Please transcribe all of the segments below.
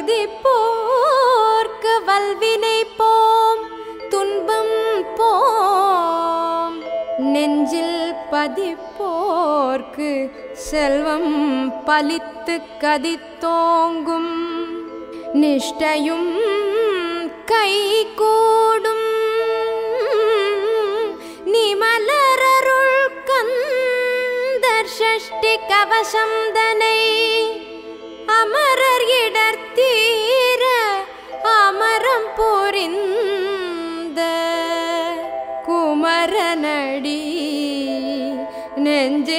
துதிப்போர்க்கு வல்வினை போம் துன்பம் போம் நெஞ்சில் பதிப்போர்க்கு செல்வம் பலித்து கதித்தோங்கும் நிஷ்டையும் கைகூடும் நிமலரருள் கந்தர் ஷஷ்டி கவசம் தனை அமரர் இடர்த்தீர அமரம் புரிந்த குமரனடி நெஞ்சே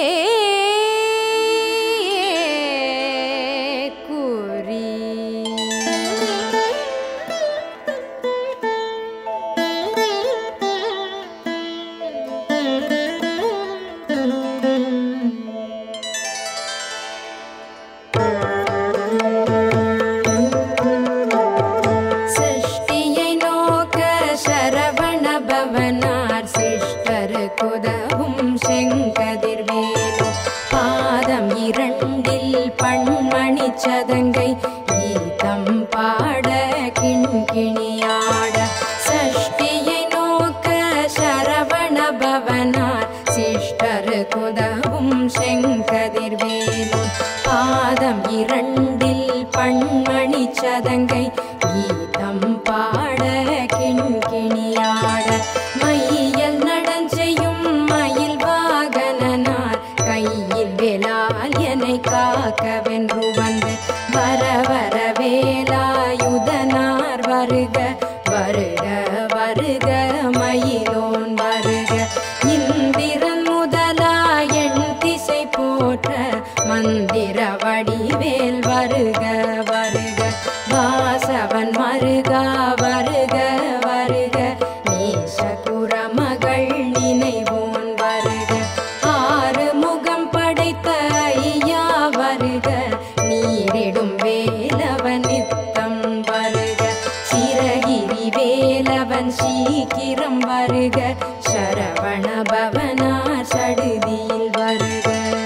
சதங்கை கீதம் பாட கிண்கிணியாட சஷ்டியை நோக்க சரவண பவனார் சிஷ்டர் குதவும் செங்கதிர்வேலும் பாதம் இரண்டில் பண்மணி சதங்கை கீதம் பாட கிண்கிணியாட மையல் நடஞ்செய்யும் மயில் வாகனனார் கையில் வேலால் என்னை காக்கவென்று வந்து வர வர வேலாயுதனார் வருக வருக வருக மயிலோன் வருக இந்திரன் முதலா எண் திசை போற்ற மந்திர வடிவேல் வருக வருக வாசவன் மருகா வருக வருக நேசகுர மகள் நினைவோன் வருக ஆறு முகம் படைத்த ஐயா வருக நீரிடும் வேலவன் நித்தம் வருக சிரகிரி வேலவன் சீக்கிரம் வருக சரவண பவனார் சடுதியில் வருக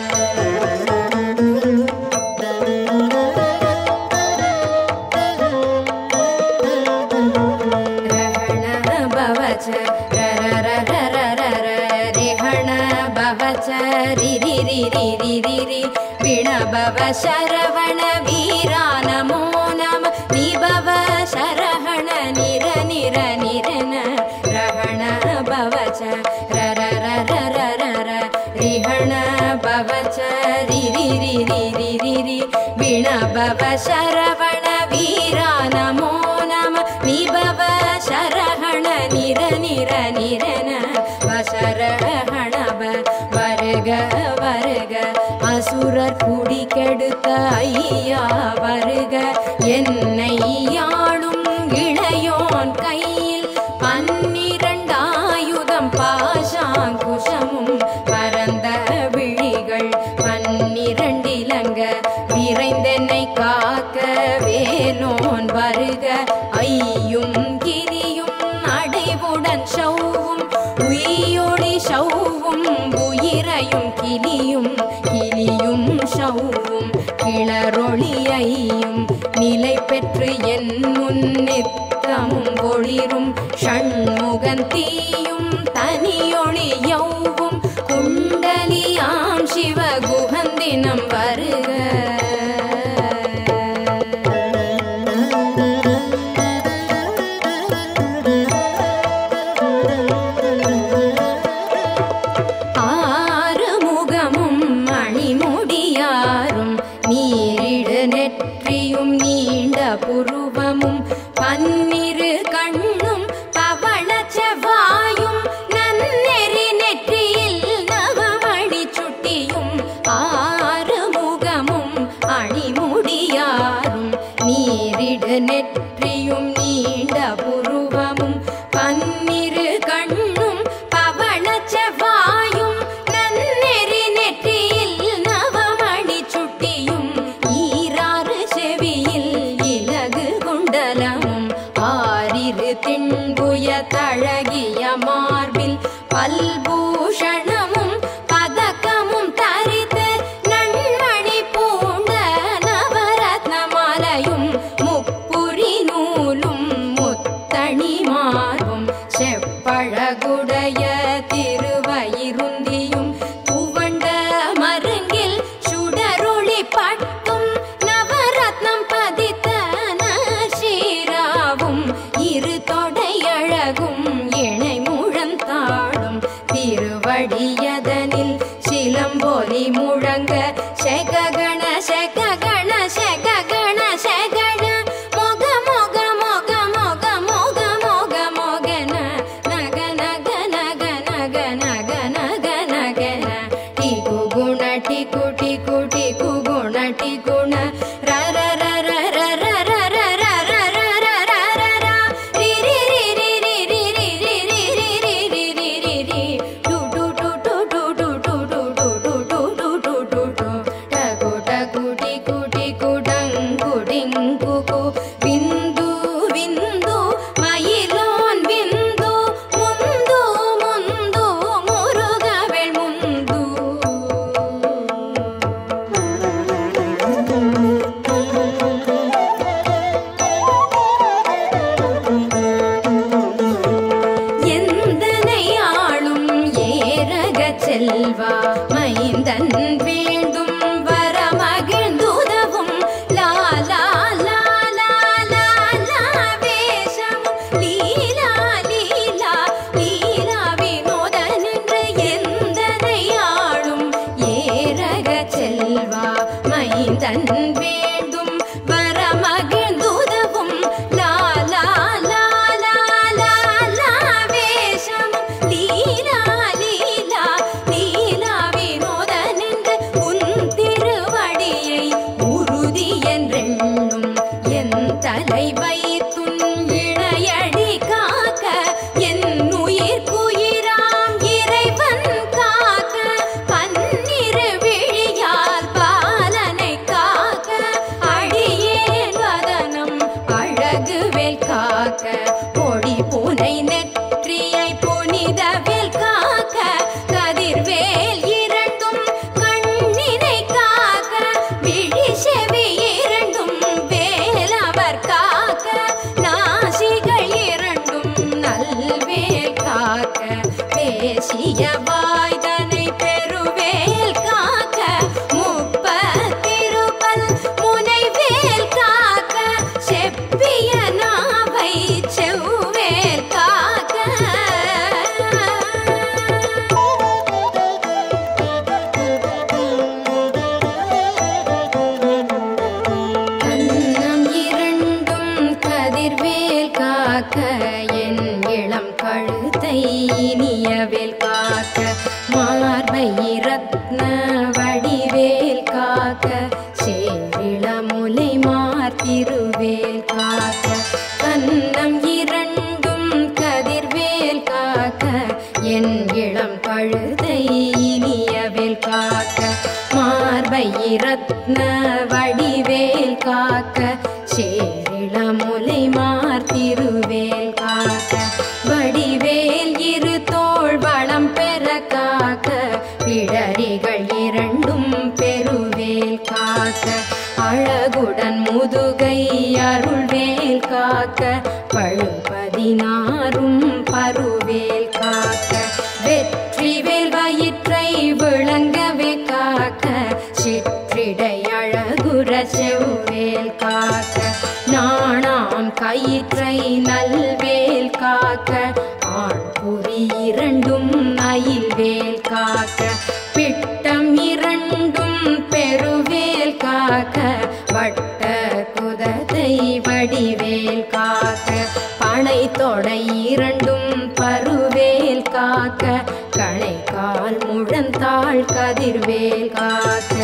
विणभव शरवण वीरा नमो नम निभव शरहण निर निर निरन रहण भवच रर रर रर रिहण भवच रिरि रिरि रिरि विणभव शरवण वीरा नमो नम निभव शरहण निर निर निरन वशरहण வருக வருக அசுரர் குடி கெடுத்த ஐயா வருக என்னை ஆளும் இளையோன் கையில் 12 ஆயுதம் பாசாங்குஷமும் பரந்த விழிகள் 12 இலங்க விரைந்தென்னை காக்க வேலோன் வருக ஐயும் கிரியும் அடைவுடன் சௌவும் உயிரொளி சௌவும் உயிரையும் கிளியும் கிளியும் சௌவும் கிளரொளியையும் நிலை பெற்று என் முன்னித்தமும் ஒளிரும் ஷண்முகன் தீயும் தனியொளியவும் குண்டலியாம் சிவகுகந்தினம் வருக புருவமும் 12 கண்ணும் பவள செவ்வாயும் நன்னெறி நெற்றியில் நவமணி சுட்டியும் 6 முகமும் அணிமுடியாரும் நீரிடு நெற்றியும் நீண்ட புருவமும் 12 கண்ணும் பவள செவ்வாயும் நன்னெறி நெற்றியில் நவமணி சுட்டியும் 6 செவியில் குண்டலமும் 6 திண்புய தழகிய மார்பில் பல்பூஷணமும் பதக்கமும் தரித்து நன்மணி பூண்ட நவரத்ன மாலையும் ರಿಂಗುಗು ವಿಂದು ವಿಂದು ಮಯಿಲೋನ್ ವಿಂದು ಮುಂದು ಮುಂದು ಮುರುಗವೆಳ್ ಮುಂದು எந்தனையாளும் ஏரக செல்வா மைந்தன் வேண்டும் வர மகிழ்ந்துதவும் லாலா லாலா லாலா வேஷமும் லீலா லீலா லீலா வினோதன் என்று எந்தனையாளும் ஏரக செல்வா மைந்தன் வேண்டும் வர மகிழ்ந்துதவும் லாலா லாலா லாலா வேஷமும் லீலா லீலா லீலா வினோதன் என்று உன் திருவடியை உறுதி என்றெண்ணும் என் தலை வைத்துன் இணையடி காக்க என் உயிர்க்குயிராம் இறைவன் காக்க பன்னிரு விழியால் பாலனை காக்க அடியேன் வதனம் அழகுவேல் காக்க பொடி பூனை நெற்றியை புனிதவேல் காக்க கதிர்வேல் இரண்டும் கண்ணினை காக்க விழி செவி இரண்டும் வேலவர் காக்க நாசிகள் இரண்டும் நல்வேல் காக்க பேசிய வாய்தனை பெருவேல் காக்க முப்பத்திருபல் முனைவேல் காக்க செப்பிய நாவை செவ்வேல் காக்க கன்னம் இரண்டும் கதிர்வேல் காக்க என் இளம் கழுத்தை இனியவேல் காக்க மார்பை ரத்ன வடிவேல் காக்க சேரிளமுலை மார்த்திருவேல் காக்க கன்னம் இரண்டும் கதிர்வேல் காக்க என் இளம் கழுதை இனியவேல் காக்க மார்பை ரத்ன வடிவேல் காக்க சேரிளமுலை மார்த்திருவேல் காக்க வடிவேல் இரு தோள் வளம் பெற காக்க பிடரிகள் இரண்டும் பெருவேல் காக்க அழகுடன் முதுகை அருள்வேல் காக்க பழுபதினாரும் பருவேல் காக்க வெற்றிவேல் வயிற்றை விளங்கவே காக்க சிற்றிடை அழகுற செவ்வேல் காக்க நாணாம் கயிற்றை நல்வேல் காக்க ஆண் புரி இரண்டும் அயில்வேல் காக்க பிட்டம் இரண்டும் பெருவேல் காக்க வட்ட குதத்தை வடிவேல் காக்க பனை தொடை இரண்டும் பருவேல் காக்க கணை கால் முழந்தாள் கதிர்வேல் காக்க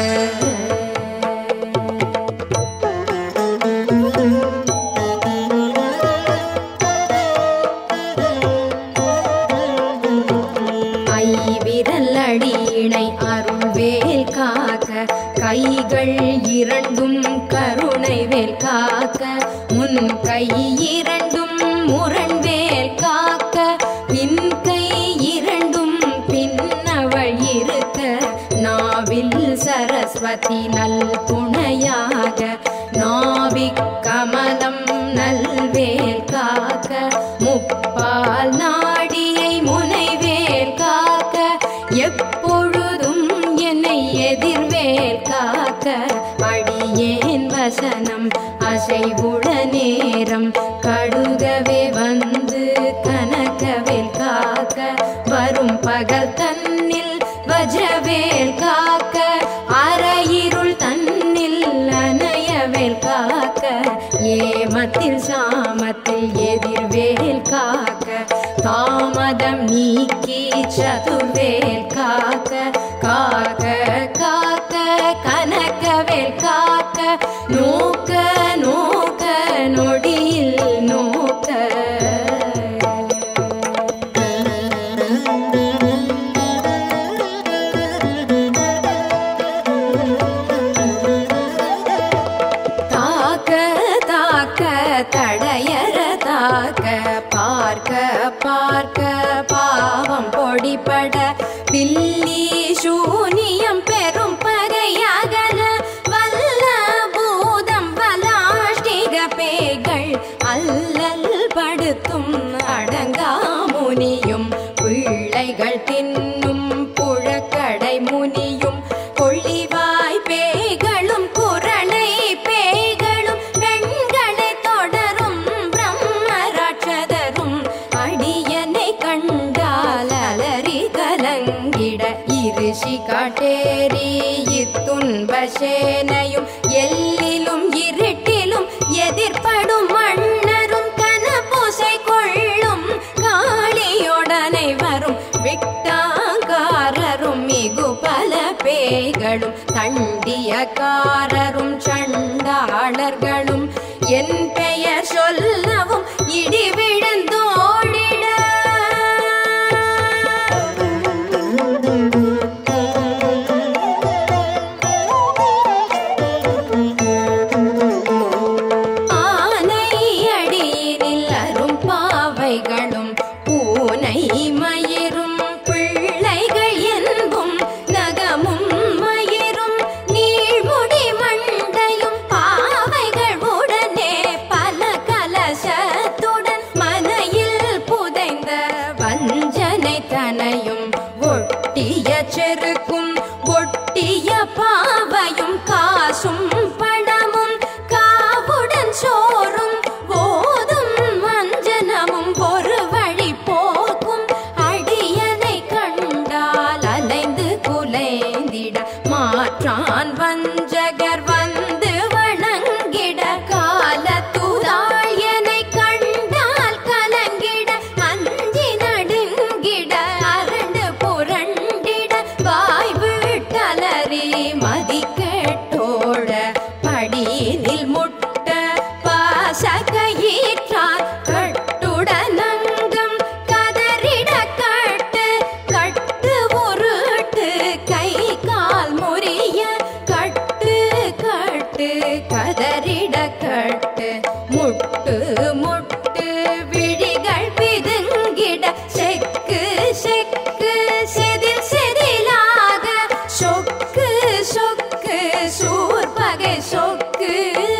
ஐவிரல் அடியினை அருள்வேல் காக்க கைகள் இரண்டும் கருணைவேல் காக்க முன் கை இரண்டும் முரண்வேல் காக்க பின் கை இரண்டும் பின்னவள் இருக்க நாவில் சரஸ்வதி நல் துணையாக நாவிக் கமலம் நல்வேல் காக்க முப்பால் நாடியை முனைவேல் காக்க எப்பொழுதும் என்னை எதிர்வேல் காக்க அடியேன் வசனம் அசைவுட நேரம் கடுகவே வந்து கனகவேல் காக்க வரும் பகல் தன்னில் வஜ்ரவேல் காக்க அரையிருள் தன்னில் அணையவேல் காக்க ஏமத்தில் சாமத்தில் எதிர்வேல் காக்க தாமதம் நீக்கி சதுர்வேல் காக்க காக்க காக்க கனகவேல் காக்க நோக்க நோக்க நொடியில் நோக்க காக்க காட்டேரி இத்துன்ப சேனையும் எல்லிலும் இருட்டிலும் எதிர்படும் மன்னரும் கனபூசை கொள்ளும் காளியோடனை வரும் விட்டாங்காரரும் மிகு பல பேய்களும் தண்டியக்காரரும் சண்டாளர்களும் என் பெயர் சொல்லவும் இடி விழுந்தோடிட ஆனை அடியினில் அரும் பாவைகளும் பூனை மயிரும் பிள்ளைகள் என்பும் நகமும் மயிரும் நீழ்முடி மண்டையும் பாவைகள் உடனே பல கலசத்துடன் மனையில் புதைந்த வஞ்சனை தனையும் ஒட்டிய செருக்கும் ஒட்டிய பாவையும் காசும் படமும் காவுடன் சோறும் போதும் வஞ்சனமும் ஒரு வழி போக்கும் அடியனை கண்டால் அலைந்து குலைந்திட மாற்றான் வஞ்சகர் வந்து வணங்கிட காலத்துதாள் என்னை கண்டால் கலங்கிட அஞ்சி நடுங்கிட அரண்டு புரண்டிட வாய் விட்டலறி மதி கேட்டோட படியினில் முட்ட பாசகையிற்றார் கட்டுடனங்கம் கதறிட கட்டு கட்டு உருட்டு கை கால் முறிய கட்டு கட்டு கதறிட கட்டு முட்டு முட்டு விழிகள் பிதுங்கிட செக்கு செக்கு செதில் செதிலாக சொக்கு சொக்கு சூர்பகை சொக்கு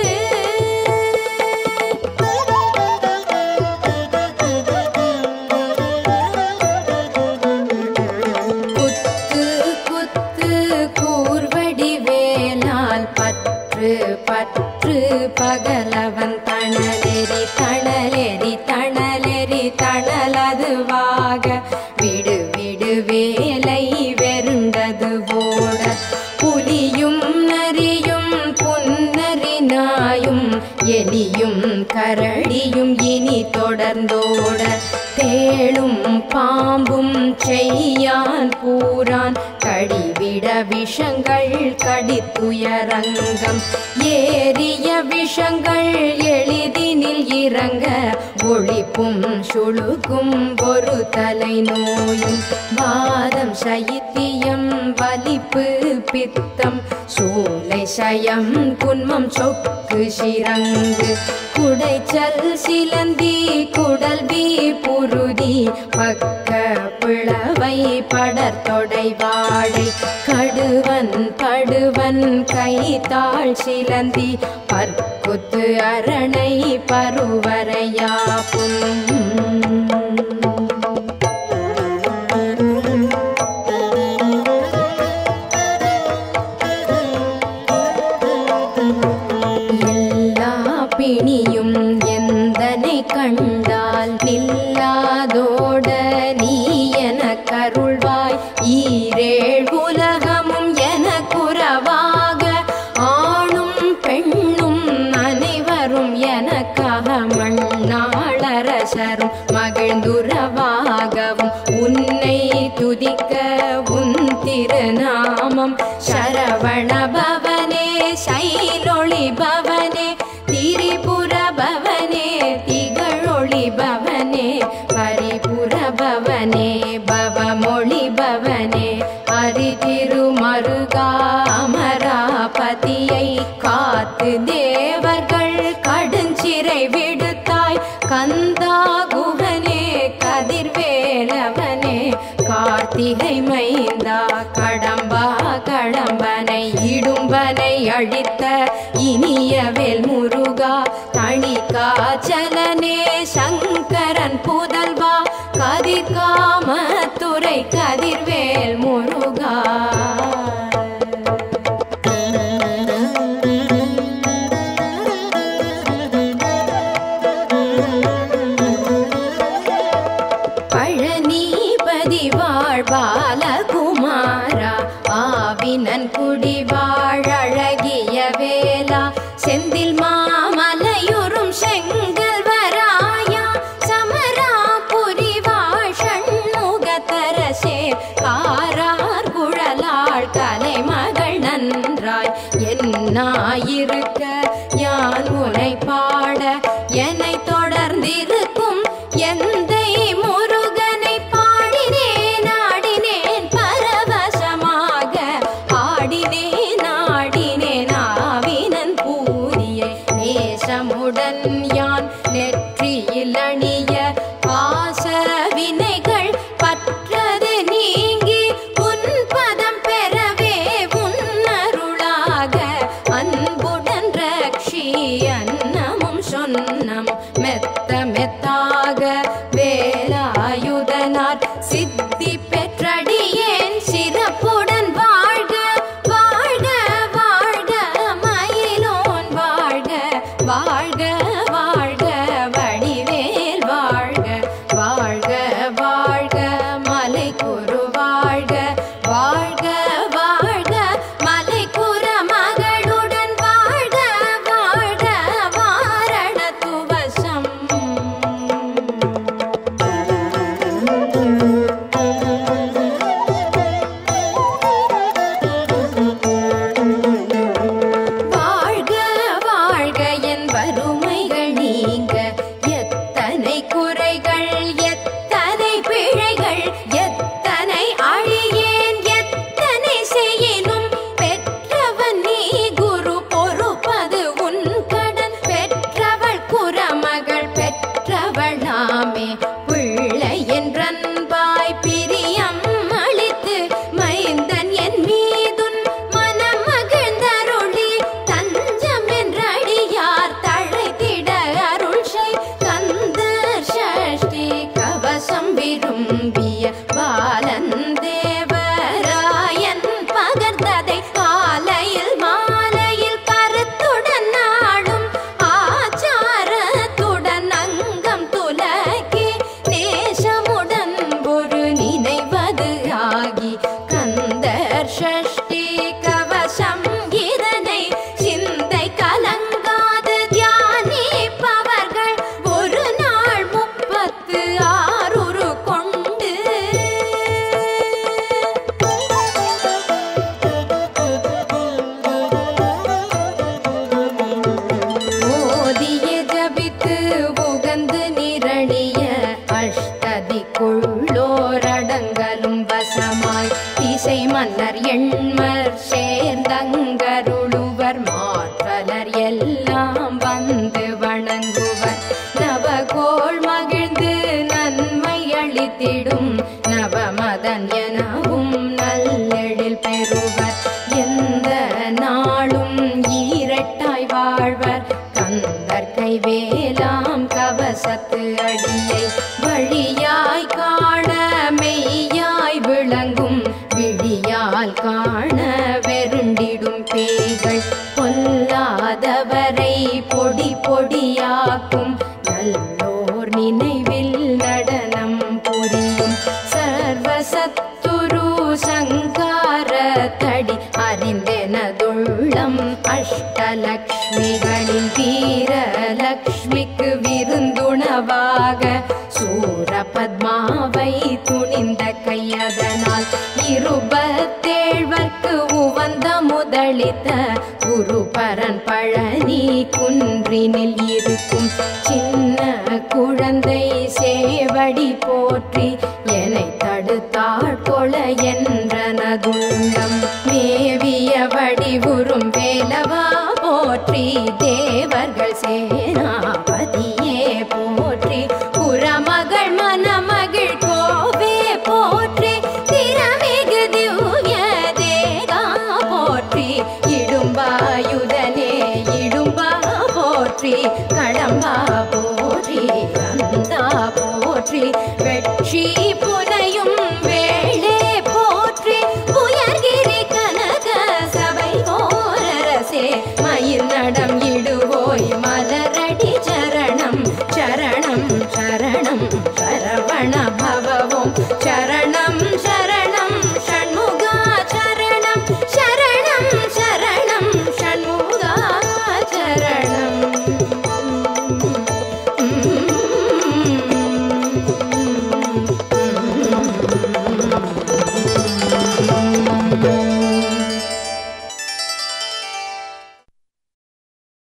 குத்து குத்து கூர்வடி வேலால் பற்று பற்று பகலவன் தணலெறி தணலெறி தணலெறி தணலதுவாக விடு விடு வேலை வெருண்டது ஓட புலியும் நரியும் புன்னரி நாயும் எலியும் கரடியும் இனி தொடர்ந்தோட தேளும் பாம்பும் செய்யான் பூரான் கடிவிட விஷங்கள் கடித்துயரங்கம் ஏறிய விஷங்கள் எளிதினில் இறங்க ஒளிப்பும் சுழுக்கும் ஒரு தலை நோயும் வாதம் சைத்தியம் வலிப்பு பித்தம் சூளை சயம் குன்மம் சொக்கு சிரங்கு குடைச்சல் சிலந்தி குடல்வி புருதி பக்க பிளவை படர்தொடை வாழை கடுவன் படுவன் கைத்தாள் சிலந்தி பற்குத்து அரணை பருவரையாப்பும் பிணியும் எந்தனை கண்டால் நில்லாதோட நீ என கருள்வாய் ஈரேழ் உலகமும் என குறவாக ஆணும் பெண்ணும் அனைவரும் எனக்காக மண்ணாளரசரும் மகிழ்ந்துறவாகவும் உன்னை துதிக்க உன் திருநாமம் சரவண பவனே சைலொளி பவனே திரிபுர பவனே திகழொளி பவனே பரிபுர பவனே பவமொழி பவனே அரிதிருமருகா அமராபதியை காத்து தேவர்கள் கடுஞ்சிறை விடுத்தாய் கந்தா குகனே கதிர்வேலவனே கார்த்திகை மைந்தா கடம்பா கடம்பனை இடும்பனை அழித்த இனியவேல் முருகா தணிகாச்சலனே சங்கரன் புதல்வா கதிர்காமத்துறை கதிர்வேல் முருகா பழனிபதி வாழ்பாலகுமாரா முடிவாழகிய வேளா செந்தில் மாமலையுறும் செங்கல்வராயா சமரா புரிவாழ் ஷண்முகத்தரசே காரார் குழலாள் கலைமகள் நன்றாய் என்னாயிருக்க யான் உனை பாட என்னை தொடர்ந்திருக்கும் எந்தை முருகனை பாடினேன் ஆடினேன் பரவசமாக ஆடினேன் ஆடினேன் ஆவினன் பூரியை நேசமுடன் யான் நெற்றியில் அணிய பாச வினைகள் பற்றது நீங்கி உன் பதம் பெறவே உன்னருளாக அன்புடன் ரக்ஷி அன்னமும் சொன்னம் மெத்த மெத்தாக வேலாயுதனார் சித்தி பெற்றடியேன் சிறப்புடன் வாழ்க வாழ்க வாழ்க மயிலோன் வாழ்க வாழ்க வாழ்க வடிவேல் வாழ்க வாழ்க வாழ்க மலைக்குரு வாழ்க வாழ்க வாழ்க மலைக்குற மகளுடன் வாழ்க வாழ்க வாரண துவசம் வாழ்க வாழ்க என் வறுமைகள் நீங்க எத்தனை குறைகள் எத்தனை பிழைகள் எத்தனை அழியேன் எத்தனை செய்யினும் பெற்றவன் நீ குரு பொறுப்பது உன் கடன் பெற்றவள் குறமகள் பெற்றவளாமே பிள்ளை என்றன்பாய் பிரியம் அளித்து மைந்தன் என் மீதுன் மனம் மகிழ்ந்தருளி தஞ்சம் என்றடியார் தழைத்திட அருள் செய் கந்தர் சஷ்டி கவசம் விரும்பிய பாலன் தேவராயன் பகர்ந்ததை காலையில் மாலையில் கருத்துடன் நாளும் ஆச்சாரத்துடன் அங்கம் துலக்கி நேசமுடன் ஒரு நினைவது ஆகி கந்தர் சஷ்டி கவசம் இதனை சிந்தை கலங்காது தியானிப்பவர்கள் ஒரு நாள் 36 கொண்டு ஓதிய ஜபித்து உகந்து நிரணிய அஷ்டதிக்குள்ளோரடங்கலும் வசமாய் திசை மன்னர் எண்மர் சேர்ந்தங்கருளுவர் மாற்றலர் எல்லாம் வந்து வணங்குவர் நவகோள் மகிழ்ந்து நன்மை அளித்திடும் நவமதன் எனவும் நல்லெழில் பெறுவர் எந்த நாளும் ஈரட்டாய் வாழ்வர் கந்தர் கைவேலாம் கவசத்து அடியை வழியாய் காண மெய்யாய் விளங்கும் விழியால் காண வெருண்டிடும் பேய்கள் பொல்லாதவரை பொடி பொடியாக்கும் நல்லோர் நினைவில் நடனம் புரியும் சர்வசத்துரு சங்காரத்தடி அறிந்தெனதுள்ளம் அஷ்டலக்ஷ்மிகளின் வீரலக்ஷ்மிக்கு விருந்துணவாக சூரபத்மாவை துணிந்த கையதனால் 27 உவந்த முதலித்த குருபரன் பழனி குன்றினில் இருக்கும் சின்ன குழந்தை சேவடி போற்றி என்னை தடுத்தாட்கொள என்றனதுள்ளம் மேவிய வடிவுறும் வேலவா போற்றி தேவர்கள் சேனாபதியே போற்றி புறமகள் மணமகள் கோவே போற்றி திறமிகு திவ்ய தேகா போற்றி இடும்பாயுதனே இடும்பா போற்றி கடம்பா போற்றி கந்தா போற்றி